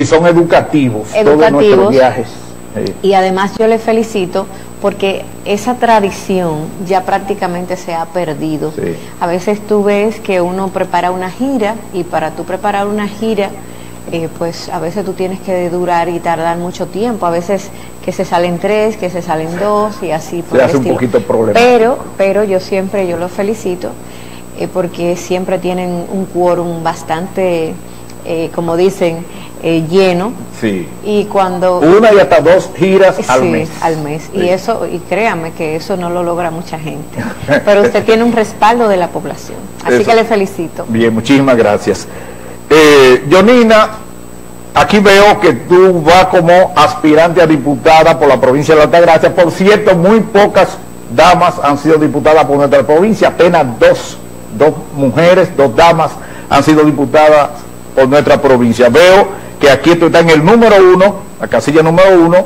Y son educativos todos nuestros viajes. Y además yo le felicito porque esa tradición ya prácticamente se ha perdido. Sí. A veces tú ves que uno prepara una gira y para tú preparar una gira, pues a veces tú tienes que durar y tardar mucho tiempo. A veces que se salen 3, que se salen 2 y así por el estilo. Un poquito problema. Pero yo los felicito porque siempre tienen un quórum bastante, como dicen, lleno. Sí. Y cuando 1 y hasta 2 giras al mes. Al mes. Sí. Y eso, y créame que eso no lo logra mucha gente. Pero usted tiene un respaldo de la población. Así Eso. que le felicito. Bien, muchísimas gracias. Yonina, aquí veo que tú vas como aspirante a diputada por la provincia de Altagracia. Por cierto, muy pocas damas han sido diputadas por nuestra provincia, apenas dos mujeres, 2 damas han sido diputadas por nuestra provincia. Veo que aquí tú estás en el número 1, la casilla número 1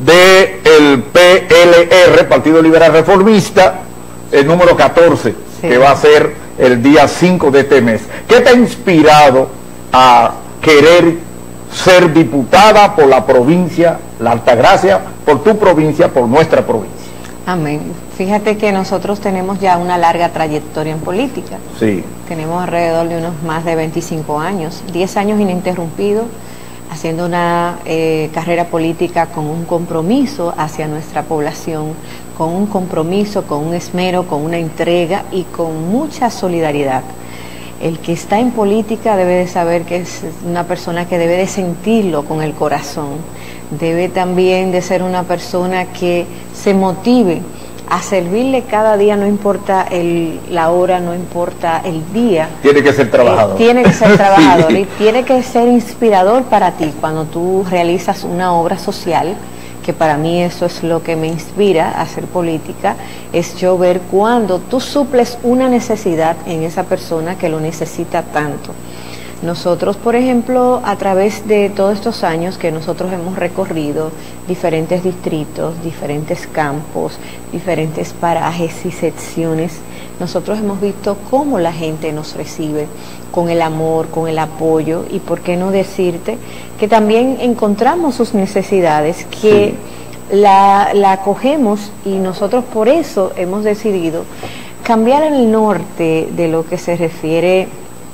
del PLR, Partido Liberal Reformista, el número 14, sí, que va a ser el día 5 de este mes. ¿Qué te ha inspirado a querer ser diputada por la provincia, la Altagracia, por tu provincia, por nuestra provincia? Amén. Fíjate que nosotros tenemos ya una larga trayectoria en política. Sí. Tenemos alrededor de unos más de 25 años, 10 años ininterrumpidos, haciendo una carrera política con un compromiso hacia nuestra población, con un compromiso, con un esmero, con una entrega y con mucha solidaridad. El que está en política debe de saber que es una persona que debe de sentirlo con el corazón, debe también de ser una persona que se motive a servirle cada día, no importa la hora, no importa el día. Tiene que ser trabajador. Tiene que ser trabajador Sí. Y tiene que ser inspirador para ti cuando tú realizas una obra social, que para mí eso es lo que me inspira a hacer política, es yo ver cuando tú suples una necesidad en esa persona que lo necesita tanto. Nosotros, por ejemplo, a través de todos estos años que nosotros hemos recorrido diferentes distritos, diferentes campos, diferentes parajes y secciones, nosotros hemos visto cómo la gente nos recibe con el amor, con el apoyo y por qué no decirte que también encontramos sus necesidades, que sí, la acogemos y nosotros por eso hemos decidido cambiar el norte de lo que se refiere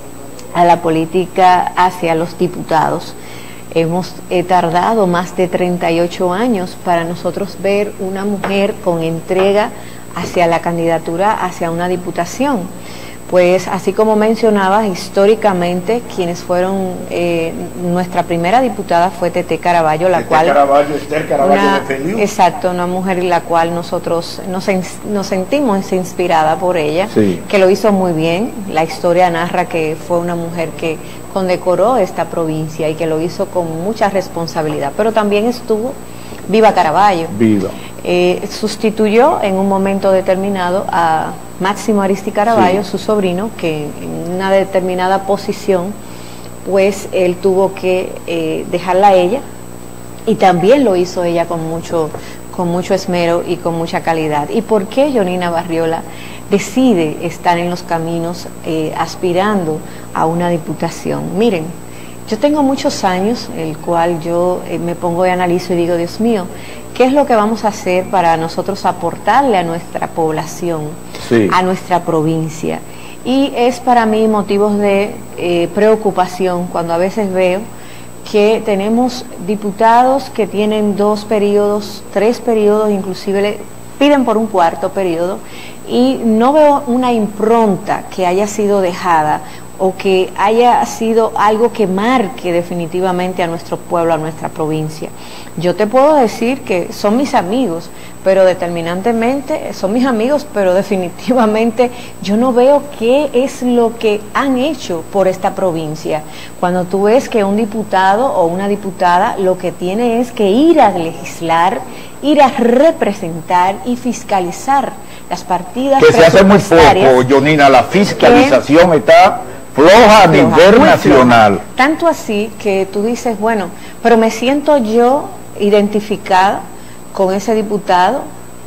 a la política hacia los diputados. Hemos tardado más de 38 años para nosotros ver una mujer con entrega hacia la candidatura, hacia una diputación. Pues así como mencionaba, históricamente quienes fueron, nuestra primera diputada fue Tete Caraballo, la cual... Esther Caraballo de Feliu. Exacto, una mujer en la cual nosotros nos sentimos inspirada por ella, sí, que lo hizo muy bien. La historia narra que fue una mujer que condecoró esta provincia y que lo hizo con mucha responsabilidad, pero también estuvo Viva Caraballo. Viva. Sustituyó en un momento determinado a Máximo Aristi Caraballo, sí, su sobrino, que en una determinada posición, pues él tuvo que dejarla a ella, y también lo hizo ella con mucho esmero y con mucha calidad. ¿Y por qué Yonina Barriola decide estar en los caminos aspirando a una diputación? Miren, yo tengo muchos años, el cual yo me pongo y analizo y digo, Dios mío, ¿qué es lo que vamos a hacer para nosotros aportarle a nuestra población, sí, a nuestra provincia? Y es para mí motivos de preocupación cuando a veces veo que tenemos diputados que tienen 2 periodos, 3 periodos, inclusive le piden por un 4º periodo, y no veo una impronta que haya sido dejada o que haya sido algo que marque definitivamente a nuestro pueblo, a nuestra provincia. Yo te puedo decir que son mis amigos, pero determinantemente son mis amigos, pero definitivamente yo no veo qué es lo que han hecho por esta provincia. Cuando tú ves que un diputado o una diputada lo que tiene es que ir a legislar, ir a representar y fiscalizar las partidas que se hace muy poco, Yonina, la fiscalización está floja a nivel nacional. Floja. Tanto así que tú dices, bueno, pero me siento yo identificada con ese diputado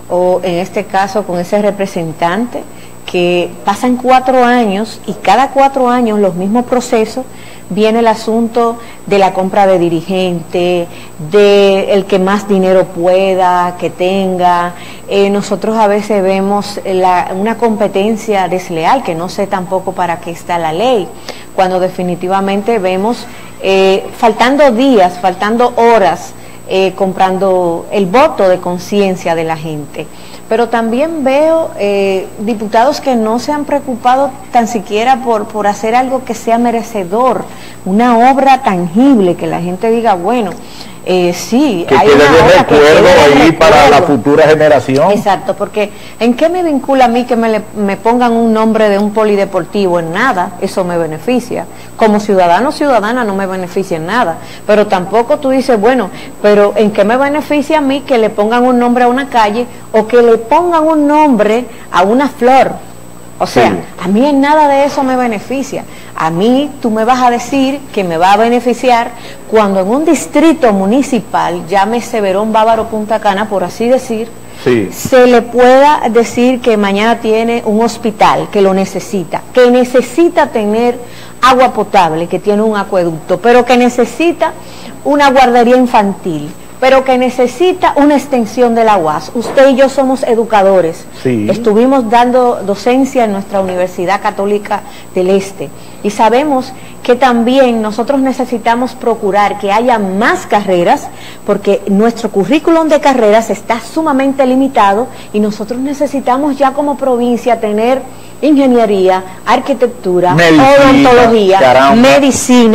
o en este caso con ese representante que pasan 4 años y cada 4 años los mismos procesos, viene el asunto de la compra de dirigente, de el que más dinero pueda, que tenga. Nosotros a veces vemos una competencia desleal, que no sé tampoco para qué está la ley, cuando definitivamente vemos faltando días, faltando horas, comprando el voto de conciencia de la gente. Pero también veo diputados que no se han preocupado tan siquiera por hacer algo que sea merecedor, una obra tangible, que la gente diga, bueno, sí, que hay quede una de obra recuerdo ahí para la futura generación. Exacto, porque ¿en qué me vincula a mí que me pongan un nombre de un polideportivo? En nada, eso me beneficia. Como ciudadano o ciudadana no me beneficia en nada, pero tampoco tú dices, bueno, pero ¿en qué me beneficia a mí que le pongan un nombre a una calle o que le pongan un nombre a una flor? O sea, a mí en nada de eso me beneficia. A mí tú me vas a decir que me va a beneficiar cuando en un distrito municipal, llámese Verón, Bávaro, Punta Cana, por así decir, se le pueda decir que mañana tiene un hospital, que lo necesita, que necesita tener agua potable, que tiene un acueducto, pero que necesita una guardería infantil, pero que necesita una extensión de la UAS. Usted y yo somos educadores. Estuvimos dando docencia en nuestra Universidad Católica del Este y sabemos que también nosotros necesitamos procurar que haya más carreras, porque nuestro currículum de carreras está sumamente limitado y nosotros necesitamos ya como provincia tener ingeniería, arquitectura, odontología, medicina,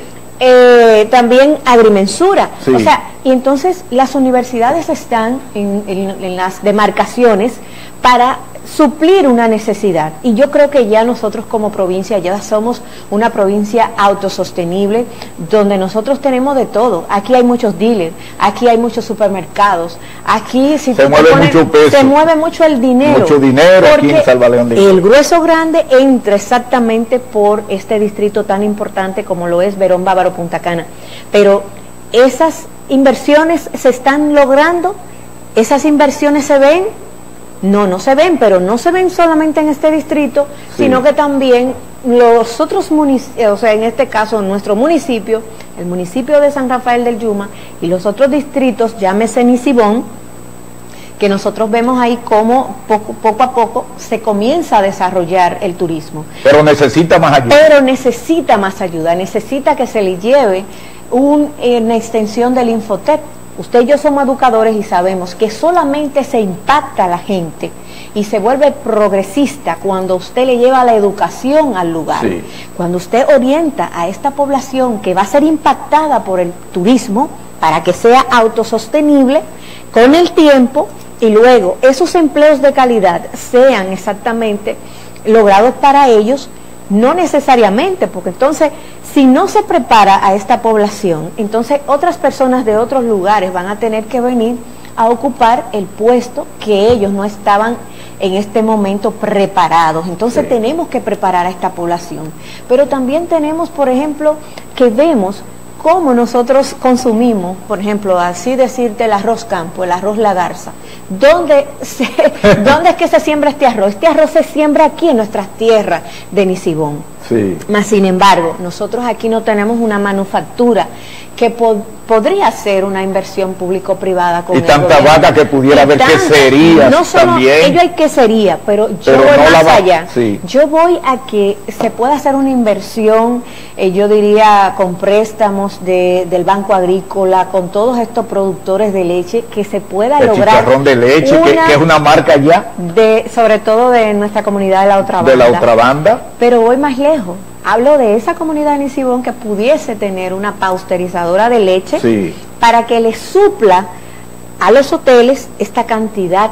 también agrimensura. O sea, y entonces las universidades están en las demarcaciones para suplir una necesidad, y yo creo que ya nosotros como provincia ya somos una provincia autosostenible, donde nosotros tenemos de todo. Aquí hay muchos dealers, aquí hay muchos supermercados, aquí si se mueve mucho peso, se mueve mucho el dinero, mucho dinero aquí en Salvaleón. El grueso grande entra exactamente por este distrito tan importante como lo es Verón, Bávaro, Punta Cana. Pero esas inversiones se están logrando, esas inversiones se ven. No se ven, pero no se ven solamente en este distrito, sino que también los otros municipios, o sea, en este caso nuestro municipio, el municipio de San Rafael del Yuma y los otros distritos, llámese Nisibón, que nosotros vemos ahí cómo poco a poco se comienza a desarrollar el turismo. Pero necesita más ayuda. Pero necesita más ayuda, necesita que se le lleve una extensión del Infotec. Usted y yo somos educadores y sabemos que solamente se impacta a la gente y se vuelve progresista cuando usted le lleva la educación al lugar. Cuando usted orienta a esta población que va a ser impactada por el turismo para que sea autosostenible con el tiempo, y luego esos empleos de calidad sean exactamente logrados para ellos. No necesariamente, porque entonces si no se prepara a esta población, entonces otras personas de otros lugares van a tener que venir a ocupar el puesto que ellos no estaban en este momento preparados. Entonces tenemos que preparar a esta población. Pero también tenemos, por ejemplo, que vemos cómo nosotros consumimos, por ejemplo, así decirte, el arroz campo, el arroz La Garza. ¿Dónde es que se siembra este arroz? Este arroz se siembra aquí en nuestras tierras de Nisibón. Mas, sin embargo, nosotros aquí no tenemos una manufactura que podría ser una inversión público-privada con y tanta vaca que pudiera haber queserías no solo también. Ello hay quesería, pero yo voy no más allá. Yo voy a que se pueda hacer una inversión, yo diría con préstamos del Banco Agrícola, con todos estos productores de leche, que se pueda lograr chicharrón de leche, que es una marca ya, sobre todo de nuestra comunidad de la otra banda. De la otra banda. Pero voy más lejos. Hablo de esa comunidad de Nisibón que pudiese tener una pasteurizadora de leche para que le supla a los hoteles esta cantidad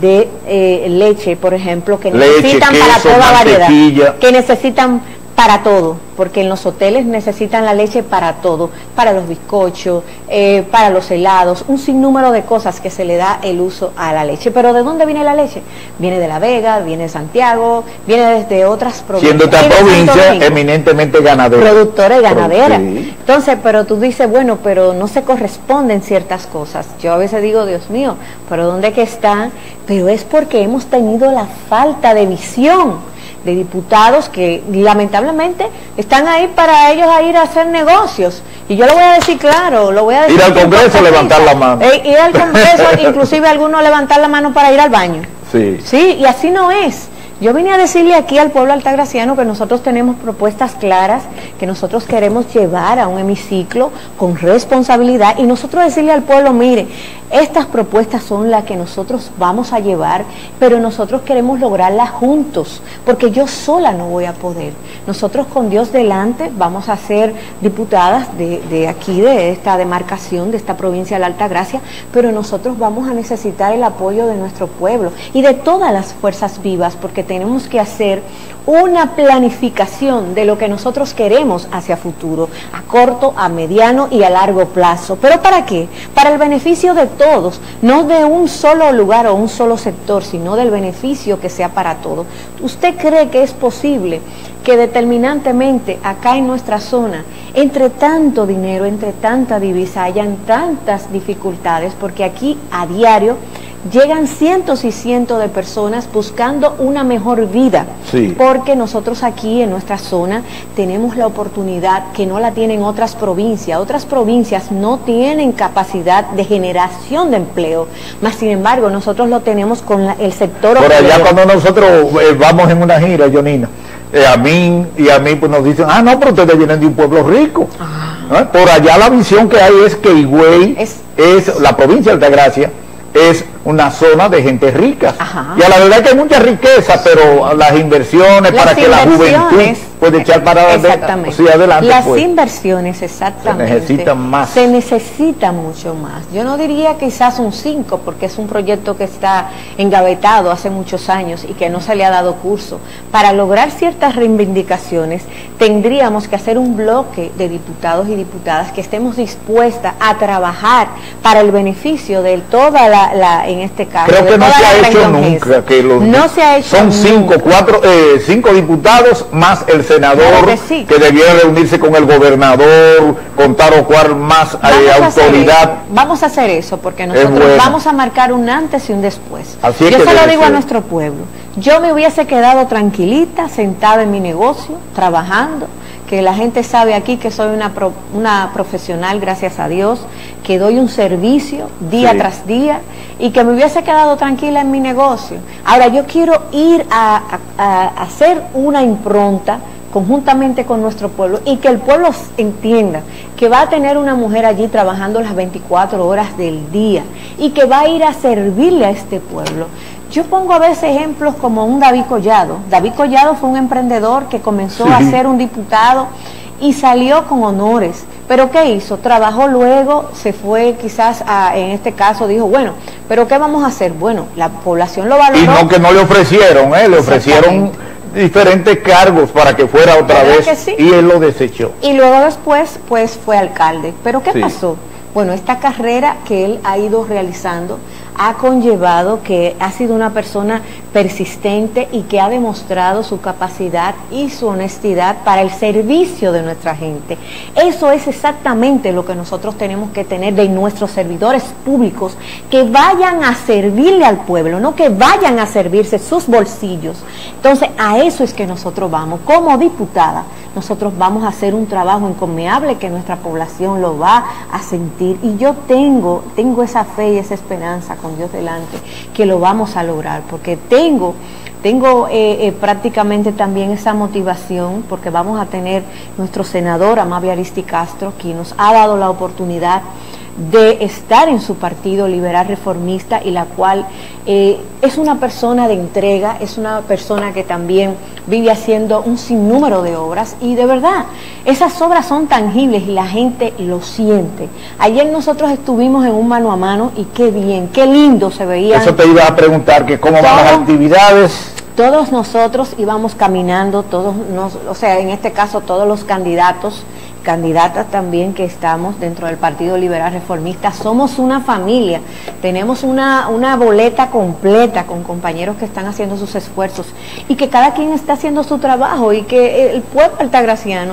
de leche, por ejemplo, que necesitan para toda variedad, que necesitan para todo, porque en los hoteles necesitan la leche para todo, para los bizcochos, para los helados, un sinnúmero de cosas que se le da el uso a la leche. Pero ¿de dónde viene la leche? Viene de La Vega, viene de Santiago, viene desde otras provincias. Siendo esta provincia eminentemente ganadera. Productora y ganadera. Entonces, pero tú dices, bueno, pero no se corresponden ciertas cosas. Yo a veces digo, Dios mío, ¿pero dónde que están? Pero es porque hemos tenido la falta de visión de diputados que lamentablemente están ahí para ellos a ir a hacer negocios. Y yo lo voy a decir claro, lo voy a decir. Ir al Congreso, levantar la mano. Ir al Congreso, inclusive algunos levantar la mano para ir al baño. Sí. Sí, y así no es. Yo vine a decirle aquí al pueblo altagraciano que nosotros tenemos propuestas claras, que nosotros queremos llevar a un hemiciclo con responsabilidad y nosotros decirle al pueblo, mire, estas propuestas son las que nosotros vamos a llevar, pero nosotros queremos lograrlas juntos, porque yo sola no voy a poder. Nosotros con Dios delante vamos a ser diputadas de aquí, de esta demarcación, de esta provincia de la Altagracia, pero nosotros vamos a necesitar el apoyo de nuestro pueblo y de todas las fuerzas vivas, porque tenemos que hacer una planificación de lo que nosotros queremos hacia futuro, a corto, a mediano y a largo plazo. ¿Pero para qué? Para el beneficio de todos, no de un solo lugar o un solo sector, sino del beneficio que sea para todos. ¿Usted cree que es posible que determinantemente acá en nuestra zona, entre tanto dinero, entre tanta divisa, hayan tantas dificultades? Porque aquí a diario llegan cientos y cientos de personas buscando una mejor vida, sí, porque nosotros aquí en nuestra zona tenemos la oportunidad que no la tienen otras provincias no tienen capacidad de generación de empleo, más sin embargo nosotros lo tenemos con el sector por hotelero. allá cuando nosotros vamos en una gira, Yonina, a mí pues nos dicen, no, pero ustedes vienen de un pueblo rico. Por allá la visión que hay es que Higüey es la provincia de Altagracia, es una zona de gente rica. Ajá. Y a la verdad que hay mucha riqueza, pero las inversiones para que la juventud puede echar para adelante. Las inversiones, exactamente. Se necesitan más. Se necesita mucho más. Yo no diría quizás un 5, porque es un proyecto que está engavetado hace muchos años y que no se le ha dado curso. Para lograr ciertas reivindicaciones, tendríamos que hacer un bloque de diputados y diputadas que estemos dispuestas a trabajar para el beneficio de toda en este caso. Creo que no se ha hecho nunca. No se ha hecho son 5 diputados más el senador, claro que debiera reunirse con el gobernador, con tal o cual más autoridad. Vamos a hacer eso, porque nosotros vamos a marcar un antes y un después. Así yo se lo digo a nuestro pueblo. Yo me hubiese quedado tranquilita, sentada en mi negocio, trabajando, que la gente sabe aquí que soy una profesional, gracias a Dios, que doy un servicio día tras día y que me hubiese quedado tranquila en mi negocio. Ahora yo quiero ir a hacer una impronta conjuntamente con nuestro pueblo y que el pueblo entienda que va a tener una mujer allí trabajando las 24 horas del día y que va a ir a servirle a este pueblo. Yo pongo a veces ejemplos como un David Collado. David Collado fue un emprendedor que comenzó a ser un diputado y salió con honores. ¿Pero qué hizo? Trabajó luego, se fue quizás en este caso, dijo, bueno, ¿pero qué vamos a hacer? Bueno, la población lo valoró. Y no que no le ofrecieron, le ofrecieron diferentes cargos para que fuera otra vez y él lo desechó. Y luego después, pues fue alcalde. ¿Pero qué pasó? Bueno, esta carrera que él ha ido realizando ha conllevado que ha sido una persona persistente y que ha demostrado su capacidad y su honestidad para el servicio de nuestra gente. Eso es exactamente lo que nosotros tenemos que tener de nuestros servidores públicos, que vayan a servirle al pueblo, no que vayan a servirse sus bolsillos. Entonces, a eso es que nosotros vamos. Como diputada, nosotros vamos a hacer un trabajo encomiable que nuestra población lo va a sentir. Y yo tengo esa fe y esa esperanza con Dios delante, que lo vamos a lograr, porque tengo prácticamente también esa motivación, porque vamos a tener nuestro senador Amable Aristi Castro, quien nos ha dado la oportunidad de estar en su partido liberal reformista, y la cual es una persona de entrega, es una persona que también vive haciendo un sinnúmero de obras, y de verdad, esas obras son tangibles y la gente lo siente. Ayer nosotros estuvimos en un mano a mano y qué bien, qué lindo se veía. Eso te iba a preguntar, que cómo van las actividades. Todos nosotros íbamos caminando, en este caso todos los candidatas también que estamos dentro del Partido Liberal Reformista, somos una familia, tenemos una boleta completa con compañeros que están haciendo sus esfuerzos y que cada quien está haciendo su trabajo, y que el pueblo altagraciano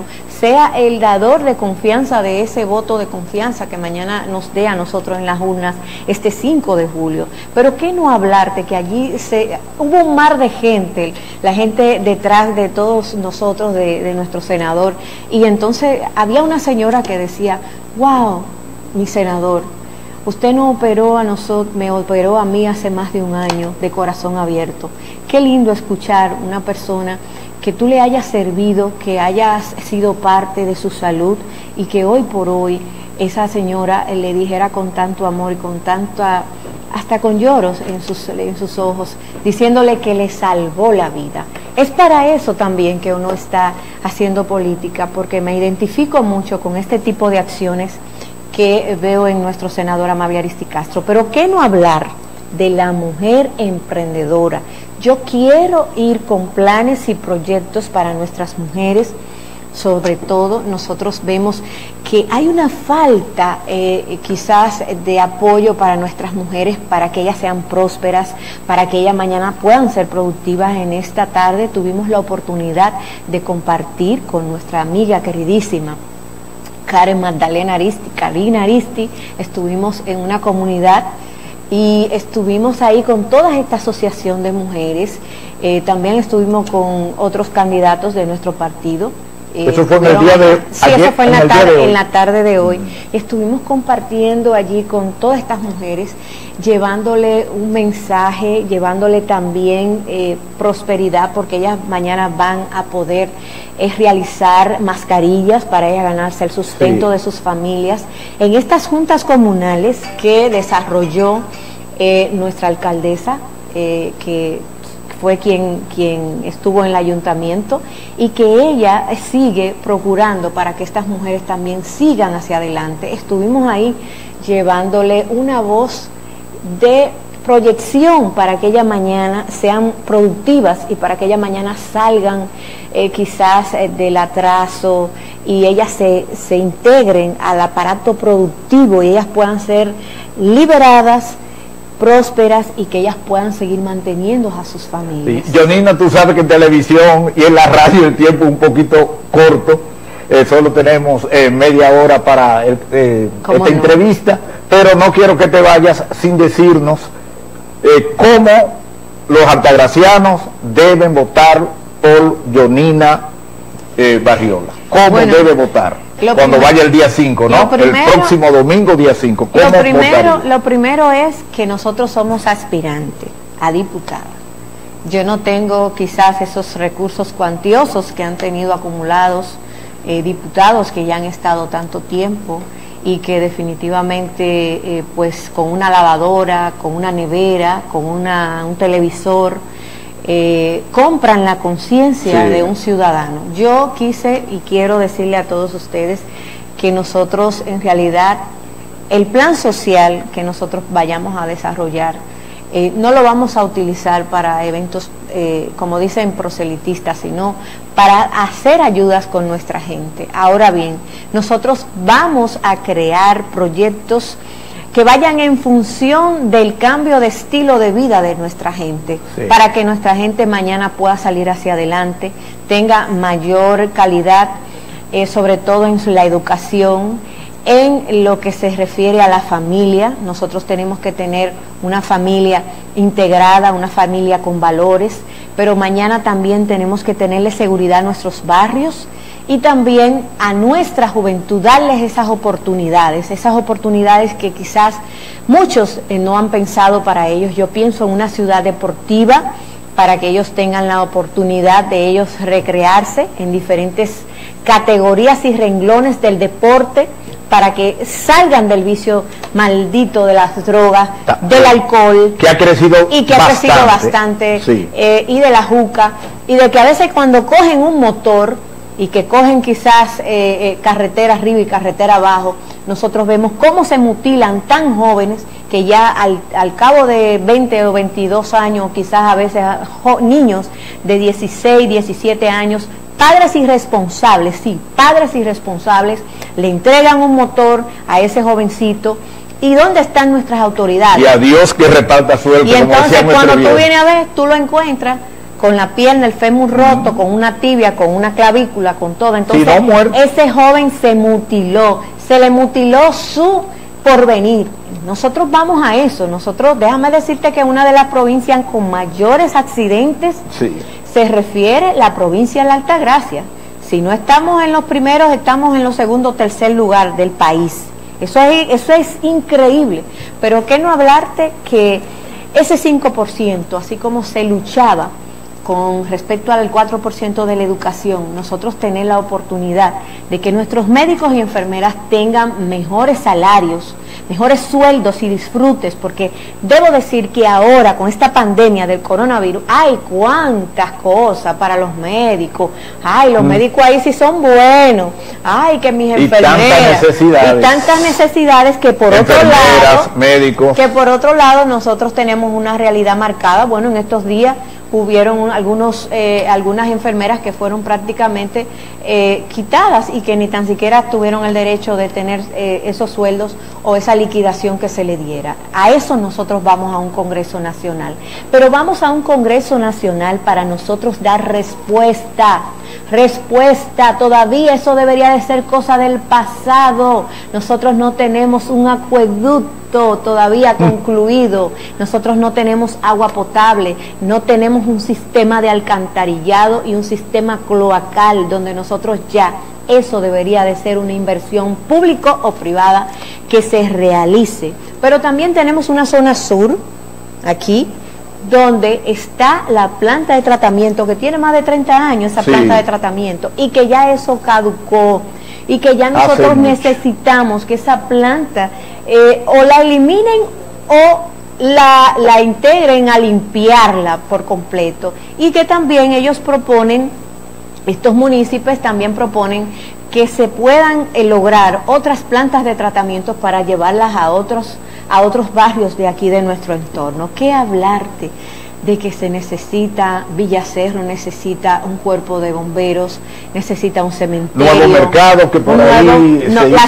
sea el dador de confianza de ese voto de confianza que mañana nos dé a nosotros en las urnas este 5 de julio. Pero qué no hablarte que allí hubo un mar de gente, la gente detrás de todos nosotros, de nuestro senador, y entonces había una señora que decía, wow, mi senador, usted no operó a nosotros, me operó a mí hace más de un año de corazón abierto. Qué lindo escuchar una persona que tú le hayas servido, que hayas sido parte de su salud y que hoy por hoy esa señora le dijera con tanto amor y con tanta, hasta con lloros en sus ojos, diciéndole que le salvó la vida. Es para eso también que uno está haciendo política, porque me identifico mucho con este tipo de acciones que veo en nuestro senador Amabile Ariztí Castro. Pero qué no hablar de la mujer emprendedora. Yo quiero ir con planes y proyectos para nuestras mujeres. Sobre todo nosotros vemos que hay una falta quizás de apoyo para nuestras mujeres, para que ellas sean prósperas, para que ellas mañana puedan ser productivas. En esta tarde tuvimos la oportunidad de compartir con nuestra amiga queridísima Karen Magdalena Ariztí, Karina Ariztí. Estuvimos en una comunidad y estuvimos ahí con toda esta asociación de mujeres. También estuvimos con otros candidatos de nuestro partido. Eso fue en el día de sí, ayer, eso fue en la tarde de hoy. Estuvimos compartiendo allí con todas estas mujeres, llevándole un mensaje, llevándole también prosperidad, porque ellas mañana van a poder realizar mascarillas para ellas ganarse el sustento de sus familias. En estas juntas comunales que desarrolló nuestra alcaldesa, que fue quien estuvo en el ayuntamiento, y que ella sigue procurando para que estas mujeres también sigan hacia adelante. Estuvimos ahí llevándole una voz de proyección para que ellas mañana sean productivas y para que ellas mañana salgan quizás del atraso y ellas se integren al aparato productivo y ellas puedan ser liberadas, prósperas, y que ellas puedan seguir manteniendo a sus familias. Sí. Yonina, tú sabes que en televisión y en la radio el tiempo es un poquito corto, solo tenemos media hora para esta entrevista, pero no quiero que te vayas sin decirnos cómo los altagracianos deben votar por Yonina Barriola. ¿Cómo debe votar? Cuando vaya el día 5, ¿no? El próximo domingo, día 5. Lo primero es que nosotros somos aspirantes a diputada. Yo no tengo quizás esos recursos cuantiosos que han tenido acumulados diputados que ya han estado tanto tiempo y que definitivamente pues con una lavadora, con una nevera, con un televisor, compran la conciencia de un ciudadano. Yo quise y quiero decirle a todos ustedes que nosotros en realidad el plan social que nosotros vayamos a desarrollar no lo vamos a utilizar para eventos como dicen proselitistas, sino para hacer ayudas con nuestra gente. Ahora bien, nosotros vamos a crear proyectos que vayan en función del cambio de estilo de vida de nuestra gente, para que nuestra gente mañana pueda salir hacia adelante, tenga mayor calidad, sobre todo en la educación, en lo que se refiere a la familia. Nosotros tenemos que tener una familia integrada, una familia con valores, pero mañana también tenemos que tenerle seguridad a nuestros barrios, y también a nuestra juventud, darles esas oportunidades que quizás muchos no han pensado para ellos. Yo pienso en una ciudad deportiva para que ellos tengan la oportunidad de ellos recrearse en diferentes categorías y renglones del deporte, para que salgan del vicio maldito de las drogas, del alcohol, que ha crecido bastante, y de la juca, y de que a veces cuando cogen un motor y que cogen quizás carretera arriba y carretera abajo, nosotros vemos cómo se mutilan tan jóvenes que ya al cabo de 20 o 22 años, quizás a veces niños de 16, 17 años, padres irresponsables, padres irresponsables, le entregan un motor a ese jovencito. ¿Y dónde están nuestras autoridades? Y a Dios que reparta suerte. Y entonces cuando tú vienes a ver, tú lo encuentras con la pierna, el fémur roto, con una tibia, con una clavícula, con todo. Entonces, si no, muerto. Ese joven se mutiló, se le mutiló su porvenir. Nosotros vamos a eso. Nosotros, déjame decirte que una de las provincias con mayores accidentes se refiere la provincia de la Altagracia. Si no estamos en los primeros, estamos en los segundos o tercer lugar del país. Eso es increíble. Pero qué no hablarte que ese 5%, así como se luchaba con respecto al 4% de la educación, nosotros tener la oportunidad de que nuestros médicos y enfermeras tengan mejores salarios, mejores sueldos y disfrutes, porque debo decir que ahora con esta pandemia del coronavirus hay cuantas cosas para los médicos. Ay, los médicos ahí sí son buenos. Ay, que mis enfermeras y tantas necesidades que por otro lado, médicos, que por otro lado nosotros tenemos una realidad marcada. Bueno, en estos días hubieron algunas enfermeras que fueron prácticamente quitadas y que ni tan siquiera tuvieron el derecho de tener esos sueldos o esa liquidación que se le diera. A eso nosotros vamos a un Congreso Nacional, pero vamos a un Congreso Nacional para nosotros dar respuesta. Todavía eso debería de ser cosa del pasado. Nosotros no tenemos un acueducto todavía concluido, nosotros no tenemos agua potable, no tenemos un sistema de alcantarillado y un sistema cloacal donde nosotros ya, eso debería de ser una inversión público o privada que se realice. Pero también tenemos una zona sur, aquí, donde está la planta de tratamiento, que tiene más de 30 años esa planta de tratamiento, y que ya eso caducó, y que ya nosotros necesitamos que esa planta o la eliminen o la integren a limpiarla por completo. Y que también ellos proponen, estos municipios también proponen que se puedan lograr otras plantas de tratamiento para llevarlas a otros barrios de aquí de nuestro entorno. ¿Qué hablarte de que se necesita, Villacerro necesita un cuerpo de bomberos, necesita un cementerio? Nuevo Mercado, que por ahí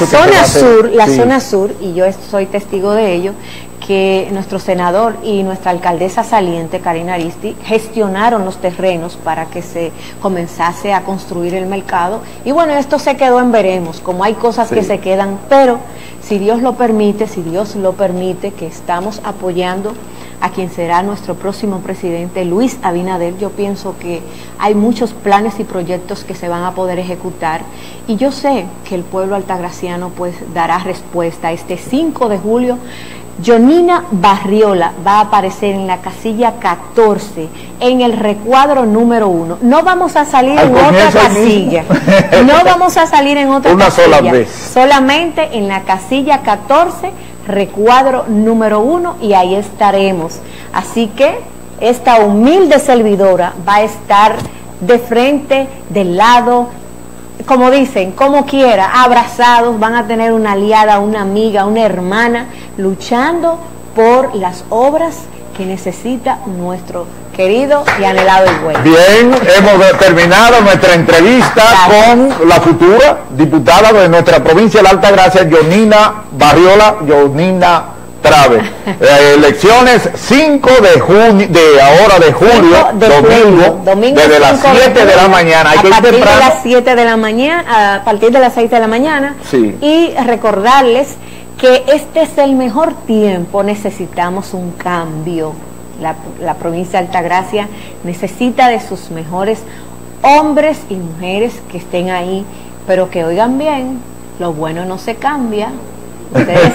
la zona sur, y yo soy testigo de ello, que nuestro senador y nuestra alcaldesa saliente, Karina Aristi, gestionaron los terrenos para que se comenzase a construir el mercado. Y bueno, esto se quedó en veremos, como hay cosas que se quedan, pero si Dios lo permite, que estamos apoyando a quien será nuestro próximo presidente, Luis Abinader. Yo pienso que hay muchos planes y proyectos que se van a poder ejecutar, y yo sé que el pueblo altagraciano pues dará respuesta. Este 5 de julio, Yonina Barriola va a aparecer en la casilla 14, en el recuadro número 1. No vamos a salir en otra casilla. No vamos a salir en otra casilla. Una sola vez. Solamente en la casilla 14, recuadro número 1, y ahí estaremos. Así que esta humilde servidora va a estar de frente, del lado, como dicen, como quiera, abrazados. Van a tener una aliada, una amiga, una hermana, luchando por las obras que necesita nuestro querido y anhelado Higüey. Bien, hemos terminado nuestra entrevista con la futura diputada de nuestra provincia de la Altagracia, Yonina Barriola, Yonina Trave. Elecciones 5 de junio, de julio, domingo, desde las 7 de la mañana. A partir de las 7 de la mañana, a partir de las 6 de la mañana. Y recordarles que este es el mejor tiempo. Necesitamos un cambio. La provincia de Altagracia necesita de sus mejores hombres y mujeres que estén ahí, pero que oigan bien, lo bueno no se cambia. Ustedes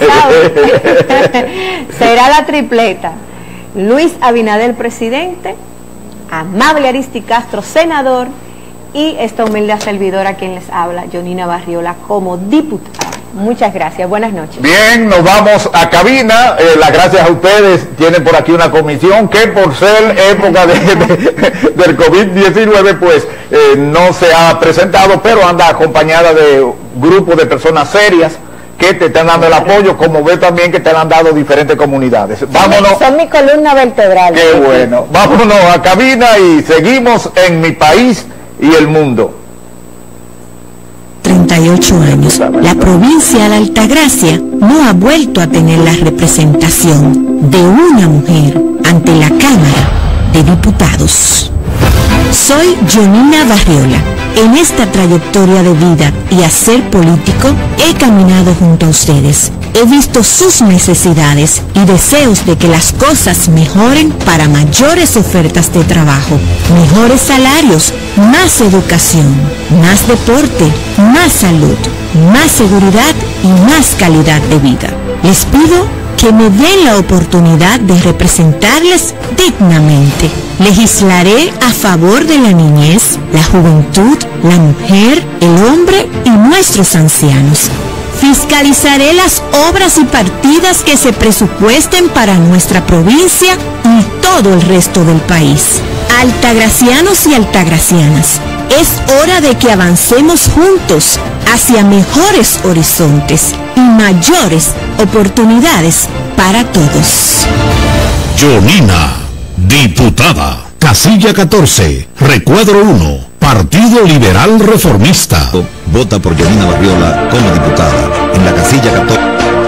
saben. Será la tripleta: Luis Abinader, presidente; Amable Aristi Castro, senador; y esta humilde servidora quien les habla, Yonina Barriola, como diputada. Muchas gracias, buenas noches. Bien, nos vamos a cabina. Las gracias a ustedes. Tienen por aquí una comisión que, por ser época del COVID-19, pues no se ha presentado, pero anda acompañada de un grupo de personas serias que te están dando el apoyo, como ve también que te han dado diferentes comunidades. Vámonos. Son mi columna vertebral. Qué bueno. Vámonos a cabina y seguimos en Mi País y el Mundo. 38 años, la provincia de la Altagracia no ha vuelto a tener la representación de una mujer ante la Cámara de Diputados. Soy Yonina Barriola. En esta trayectoria de vida y hacer político, he caminado junto a ustedes. He visto sus necesidades y deseos de que las cosas mejoren para mayores ofertas de trabajo, mejores salarios, más educación, más deporte, más salud, más seguridad y más calidad de vida. Les pido que me den la oportunidad de representarles dignamente. Legislaré a favor de la niñez, la juventud, la mujer, el hombre y nuestros ancianos. Fiscalizaré las obras y partidas que se presupuesten para nuestra provincia y todo el resto del país. Altagracianos y altagracianas, es hora de que avancemos juntos hacia mejores horizontes y mayores oportunidades para todos. Yonina, diputada, casilla 14, recuadro 1, Partido Liberal Reformista. Vota por Yonina Barriola como diputada en la casilla 14.